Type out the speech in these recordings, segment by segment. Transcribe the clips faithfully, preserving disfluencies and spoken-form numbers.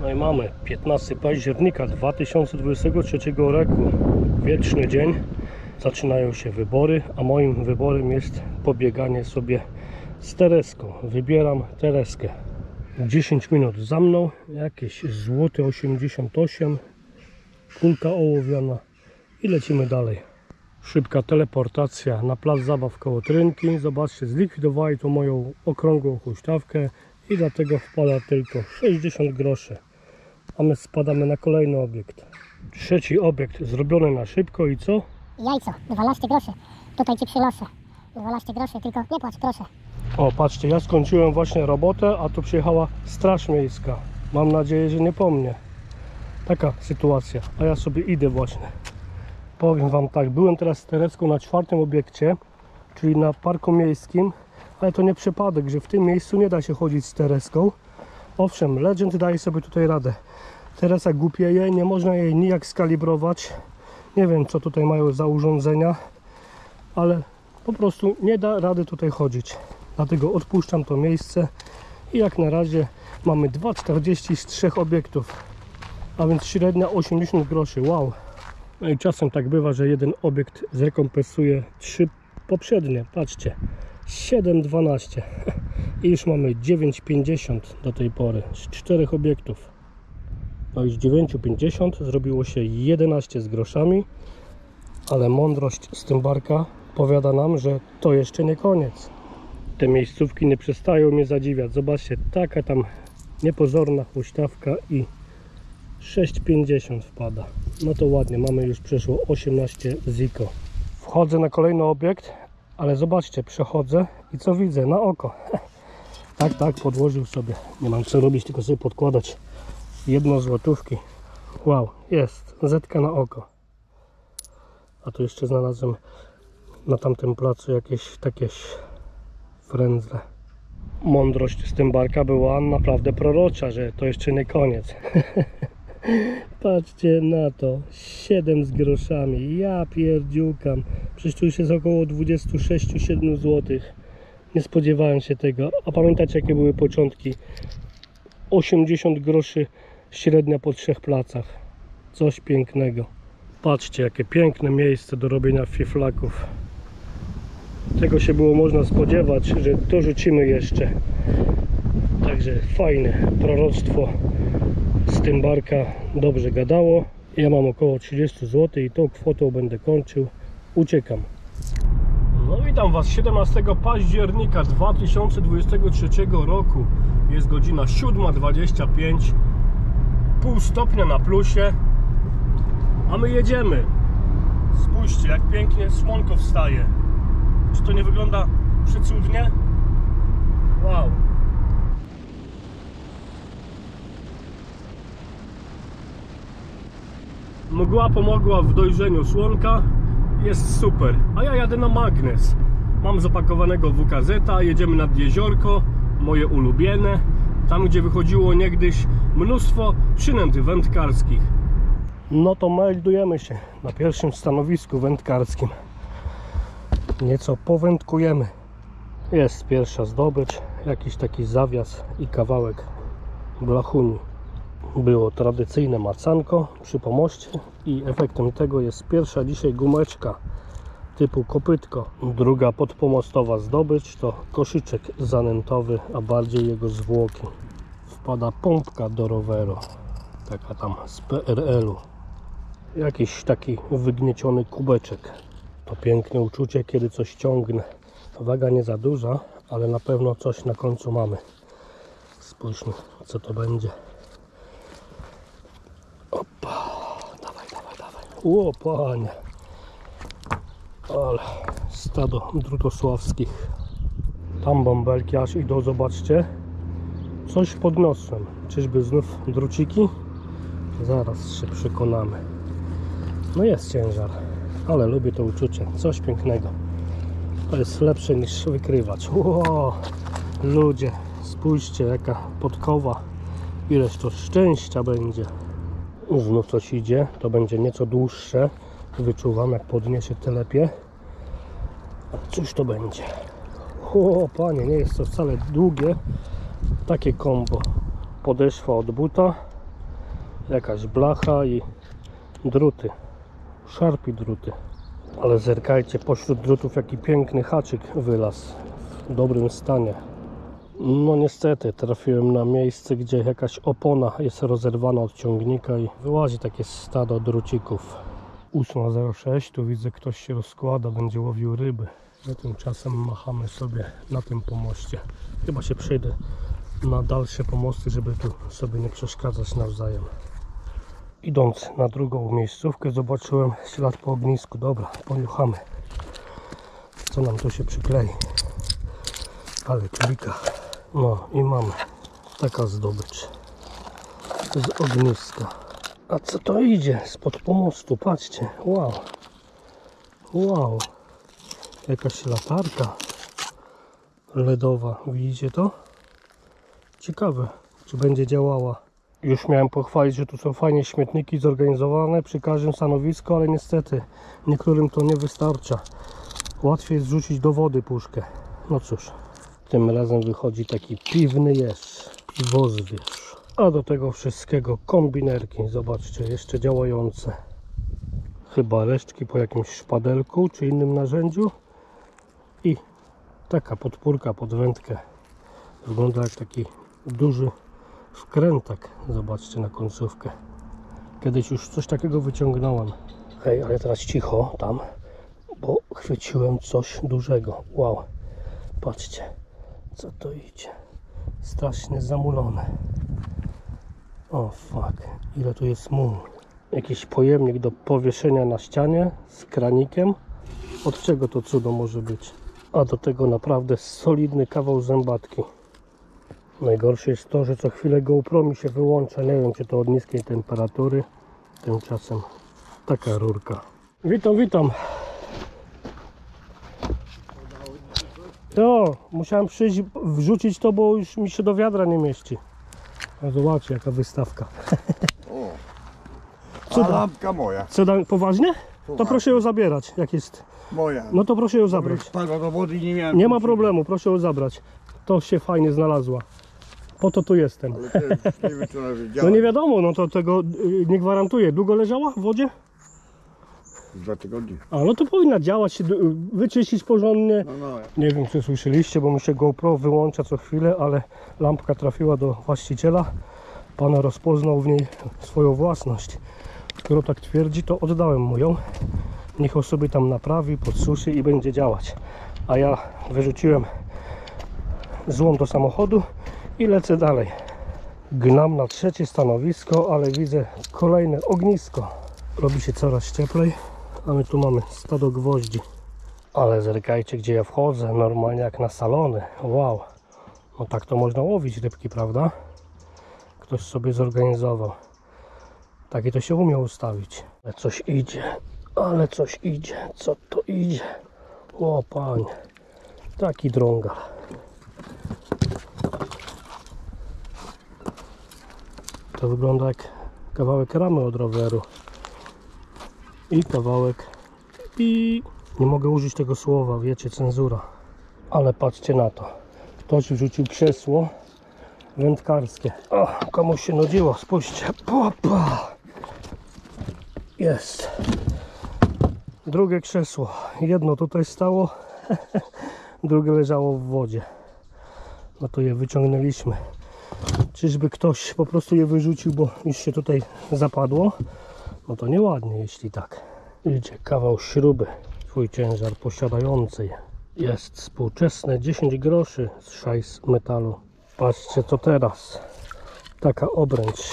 No i mamy piętnastego października dwa tysiące dwudziestego trzeciego roku, wieczny dzień, zaczynają się wybory, a moim wyborem jest pobieganie sobie z Tereską. Wybieram Tereskę. dziesięć minut za mną, jakieś złoty osiemdziesiąt osiem, kulka ołowiana i lecimy dalej. Szybka teleportacja na plac zabaw koło Trynki. Zobaczcie, zlikwidowali tą moją okrągłą huśtawkę i dlatego wpada tylko sześćdziesiąt groszy. A my spadamy na kolejny obiekt. Trzeci obiekt zrobiony na szybko i co? Jajco, dwanaście groszy. Tutaj ci przynoszę. dwanaście groszy, tylko nie płacz, proszę. O, patrzcie, ja skończyłem właśnie robotę, a tu przyjechała Straż Miejska. Mam nadzieję, że nie po mnie. Taka sytuacja, a ja sobie idę właśnie. Powiem wam tak, byłem teraz z Tereską na czwartym obiekcie, czyli na parku miejskim, ale to nie przypadek, że w tym miejscu nie da się chodzić z Tereską. Owszem, Legend daje sobie tutaj radę. Teresa głupieje, nie można jej nijak skalibrować. Nie wiem, co tutaj mają za urządzenia, ale po prostu nie da rady tutaj chodzić. Dlatego odpuszczam to miejsce i jak na razie mamy dwa czterdzieści z trzech obiektów, a więc średnia osiemdziesiąt groszy. Wow! No i czasem tak bywa, że jeden obiekt zrekompensuje trzy poprzednie. Patrzcie, siedem dwanaście i już mamy dziewięć pięćdziesiąt do tej pory z czterech obiektów. No i z dziewięć pięćdziesiąt zrobiło się jedenaście z groszami, ale mądrość z Tymbarka powiada nam, że to jeszcze nie koniec. Te miejscówki nie przestają mnie zadziwiać. Zobaczcie, taka tam niepozorna huśtawka i sześć pięćdziesiąt wpada. No to ładnie, mamy już przeszło osiemnaście ziko. Wchodzę na kolejny obiekt, ale zobaczcie, przechodzę i co widzę? Na oko. Tak, tak, podłożył sobie. Nie mam co robić, tylko sobie podkładać jedno złotówki. Wow, jest, zetka na oko. A tu jeszcze znalazłem na tamtym placu jakieś takie frędzle. Mądrość z Tymbarka była naprawdę prorocza, że to jeszcze nie koniec. Patrzcie na to, siedem z groszami, ja pierdziukam. Przecież tu już jest około dwadzieścia sześć do siedmiu złotych. Nie spodziewałem się tego. A pamiętacie, jakie były początki? osiemdziesiąt groszy średnia po trzech placach. Coś pięknego. Patrzcie, jakie piękne miejsce do robienia fiflaków. Tego się było można spodziewać, że dorzucimy jeszcze. Także fajne proroctwo z Tymbarka dobrze gadało. Ja mam około trzydzieści złotych i tą kwotą będę kończył. Uciekam. No witam was siedemnastego października dwa tysiące dwudziestego trzeciego roku. Jest godzina siódma dwadzieścia pięć. Pół stopnia na plusie. A my jedziemy. Spójrzcie, jak pięknie słonko wstaje. Czy to nie wygląda przecudnie? Wow. Mgła pomogła w dojrzeniu słonka. Jest super. A ja jadę na magnes. Mam zapakowanego W K Z-a. Jedziemy nad jeziorko. Moje ulubione. Tam, gdzie wychodziło niegdyś mnóstwo przynęt wędkarskich. No to meldujemy się na pierwszym stanowisku wędkarskim. Nieco powędkujemy. Jest pierwsza zdobycz. Jakiś taki zawias i kawałek blachuni. Było tradycyjne macanko przy pomoście i efektem tego jest pierwsza dzisiaj gumeczka typu kopytko. Druga podpomostowa zdobycz to koszyczek zanętowy, a bardziej jego zwłoki. Wpada pompka do roweru, taka tam z P R L-u. Jakiś taki wygnieciony kubeczek. To piękne uczucie, kiedy coś ciągnę. Waga nie za duża, ale na pewno coś na końcu mamy. Spójrzmy, co to będzie. Opa, dawaj, dawaj, dawaj. O, panie. Ale stado drutosławskich. Tam bąbelki aż idą, zobaczcie. Coś podniosłem. Czyżby znów druciki? Zaraz się przekonamy. No jest ciężar, ale lubię to uczucie. Coś pięknego. To jest lepsze niż wykrywacz. Wow, ludzie, spójrzcie, jaka podkowa. Ileż to szczęścia będzie. Znów coś idzie. To będzie nieco dłuższe. Wyczuwam, jak podniesie telepie. A cóż to będzie? O, panie, nie jest to wcale długie. Takie kombo. Podeszwa od buta Jakaś blacha i druty. Szarpi druty. Ale zerkajcie, pośród drutów jaki piękny haczyk wylazł. W dobrym stanie. No niestety trafiłem na miejsce, gdzie jakaś opona jest rozerwana od ciągnika i wyłazi takie stado drucików. ósma zero sześć, tu widzę, ktoś się rozkłada, będzie łowił ryby. My tymczasem machamy sobie na tym pomoście. Chyba się przejdę na dalsze pomosty, żeby tu sobie nie przeszkadzać nawzajem. Idąc na drugą miejscówkę, zobaczyłem ślad po ognisku. Dobra, poniuchamy, co nam tu się przyklei. Ale klika. No i mamy taka zdobycz z ogniska. A co to idzie spod pomostu? Patrzcie, wow, wow, jakaś latarka ledowa, widzicie to? Ciekawe, czy będzie działała. Już miałem pochwalić, że tu są fajnie śmietniki zorganizowane przy każdym stanowisku, ale niestety niektórym to nie wystarcza. Łatwiej jest zrzucić do wody puszkę. No cóż, tym razem wychodzi taki piwny jeż, piwozwierz. A do tego wszystkiego kombinerki, zobaczcie, jeszcze działające. Chyba resztki po jakimś szpadelku czy innym narzędziu. I taka podpórka pod wędkę. Wygląda jak taki duży wkrętak. Zobaczcie na końcówkę. Kiedyś już coś takiego wyciągnąłem. Hej, ale teraz cicho tam, bo chwyciłem coś dużego. Wow, patrzcie, co to idzie. Strasznie zamulone. O fuck, ile tu jest muł. Jakiś pojemnik do powieszenia na ścianie z kranikiem. Od czego to cudo może być? A do tego naprawdę solidny kawał zębatki. Najgorsze jest to, że co chwilę GoPro mi się wyłącza. Nie wiem, czy to od niskiej temperatury. Tymczasem taka rurka. Witam, witam. Jo, musiałem przyjść, wrzucić to, bo już mi się do wiadra nie mieści. A zobaczcie, jaka wystawka. O, Co a da? lampka moja. Co da, poważnie? To Poważnie. proszę ją zabierać, jak jest. Moja. No to proszę ją zabrać. Spadła do wody i nie miałem. Nie ma kluczyka. problemu, proszę ją zabrać. To się fajnie znalazła. Po to tu jestem. Ale też nie wiem, czy ona No wiedziała. nie wiadomo, no to tego y, nie gwarantuję. Długo leżała w wodzie? Dwa tygodnie. A no to powinna działać, y, wyczyścić porządnie. No, no. Nie wiem, czy słyszeliście, bo mi się GoPro wyłącza co chwilę, ale lampka trafiła do właściciela. Pan rozpoznał w niej swoją własność. Skoro tak twierdzi, to oddałem mu ją. Niech on sobie tam naprawi, podsuszy i będzie działać. A ja wyrzuciłem złom do samochodu i lecę dalej. Gnam na trzecie stanowisko, ale widzę kolejne ognisko. Robi się coraz cieplej, a my tu mamy stado gwoździ. Ale zerkajcie, gdzie ja wchodzę, normalnie jak na salony. Wow, no tak to można łowić rybki, prawda? Ktoś sobie zorganizował. Takie to się umiał ustawić. Ale coś idzie, ale coś idzie. Co to idzie? O panie, taki drągal. To wygląda jak kawałek ramy od roweru. I kawałek i nie mogę użyć tego słowa, wiecie, cenzura. Ale patrzcie na to. Ktoś wrzucił krzesło wędkarskie. O, komuś się nudziło, spójrzcie. Popa! Jest. Drugie krzesło. Jedno tutaj stało, drugie leżało w wodzie. No to je wyciągnęliśmy. Czyżby ktoś po prostu je wyrzucił, bo już się tutaj zapadło? No to nieładnie, jeśli tak. Idzie kawał śruby, swój ciężar posiadającej. Jest współczesne dziesięć groszy z szajs metalu. Patrzcie co teraz. Taka obręcz.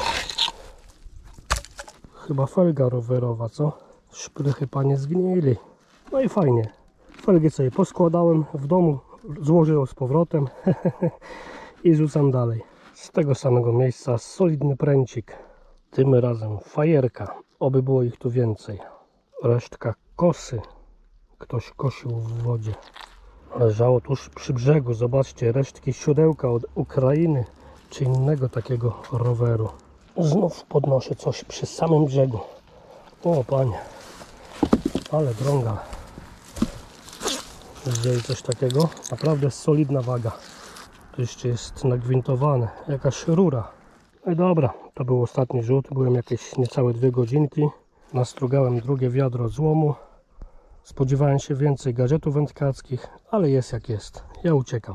Chyba felga rowerowa, co? Szprychy panie zgnili. No i fajnie. Felgę sobie poskładałem w domu, złożę ją z powrotem i rzucam dalej. Z tego samego miejsca solidny pręcik. Tym razem fajerka. Oby było ich tu więcej. Resztka kosy. Ktoś kosił w wodzie. Leżało tuż przy brzegu. Zobaczcie, resztki siodełka od Ukrainy czy innego takiego roweru. Znów podnoszę coś przy samym brzegu. O panie, ale drąga. Wzięli coś takiego. Naprawdę solidna waga. To jeszcze jest nagwintowane. Jakaś rura. No i dobra, to To był ostatni rzut, byłem jakieś niecałe dwie godzinki. Nastrugałem drugie wiadro złomu. Spodziewałem się więcej gadżetów wędkarskich, ale jest jak jest. Ja uciekam.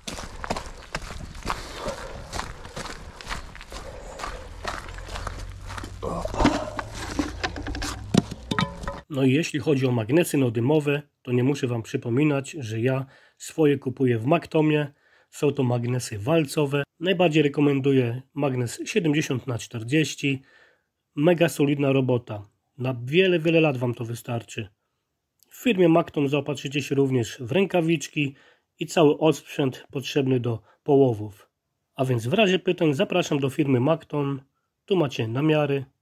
No i jeśli chodzi o magnesy nodymowe, to nie muszę Wam przypominać, że ja swoje kupuję w Maktomie. Są to magnesy walcowe. Najbardziej rekomenduję magnes siedemdziesiąt na czterdzieści. Mega solidna robota. Na wiele, wiele lat Wam to wystarczy. W firmie Maktom zaopatrzycie się również w rękawiczki i cały odsprzęt potrzebny do połowów. A więc w razie pytań zapraszam do firmy Maktom. Tu macie namiary,